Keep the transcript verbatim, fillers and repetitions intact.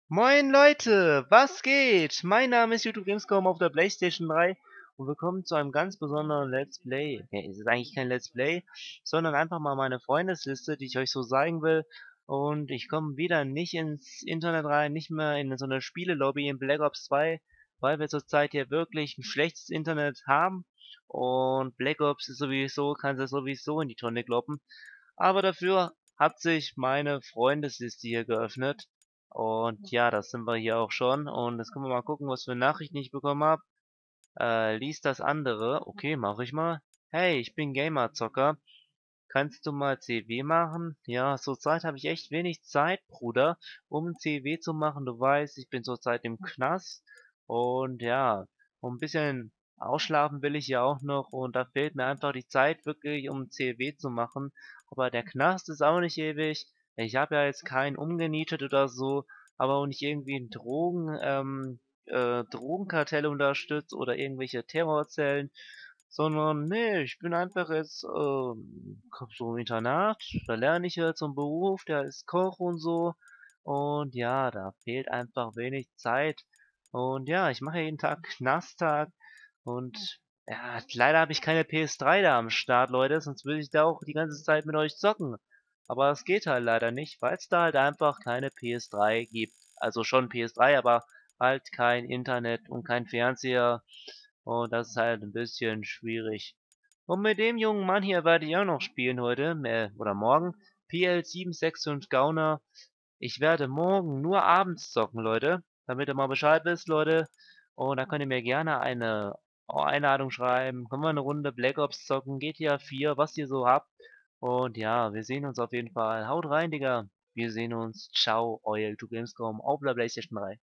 Moin Leute, was geht? Mein Name ist YouTube Gamescom auf der PlayStation drei und willkommen zu einem ganz besonderen Let's Play. Okay, es ist eigentlich kein Let's Play, sondern einfach mal meine Freundesliste, die ich euch so zeigen will. Und ich komme wieder nicht ins Internet rein, nicht mehr in so eine Spielelobby in Black Ops zwei, weil wir zurzeit hier wirklich ein schlechtes Internet haben. Und Black Ops ist sowieso, kann sich sowieso in die Tonne kloppen. Aber dafür hat sich meine Freundesliste hier geöffnet. Und ja, das sind wir hier auch schon. Und jetzt können wir mal gucken, was für Nachrichten ich bekommen habe. Äh, lies das andere. Okay, mache ich mal. Hey, ich bin Gamer-Zocker. Kannst du mal C W machen? Ja, zurzeit habe ich echt wenig Zeit, Bruder, um C W zu machen. Du weißt, ich bin zurzeit im Knast. Und ja, um ein bisschen ausschlafen will ich ja auch noch. Und da fehlt mir einfach die Zeit wirklich, um C W zu machen. Aber der Knast ist auch nicht ewig. Ich habe ja jetzt keinen umgenietet oder so, aber auch nicht irgendwie 'n Drogen ähm, äh, Drogenkartelle unterstützt oder irgendwelche Terrorzellen, sondern ne, ich bin einfach jetzt, ähm, komme so im Internat, da lerne ich halt so 'n Beruf, der ist Koch und so. Und ja, da fehlt einfach wenig Zeit. Und ja, ich mache jeden Tag Knasttag und ja, leider habe ich keine P S drei da am Start, Leute, sonst würde ich da auch die ganze Zeit mit euch zocken. Aber es geht halt leider nicht, weil's da halt einfach keine P S drei gibt. Also schon P S drei, aber halt kein Internet und kein Fernseher. Und das ist halt 'n bisschen schwierig. Und mit dem jungen Mann hier werde ich auch noch spielen heute, äh, oder morgen. P L sieben sechs fünf Gauner. Ich werde morgen nur abends zocken, Leute, damit ihr mal Bescheid wisst, Leute. Und da könnt ihr mir gerne eine Einladung schreiben. Können wir 'ne Runde Black Ops zocken, G T A vier, was ihr so habt. Und ja, wir sehen uns auf jeden Fall. Haut rein, Digga. Wir sehen uns. Ciao, euer YouTube Gamescom auf der PlayStation drei.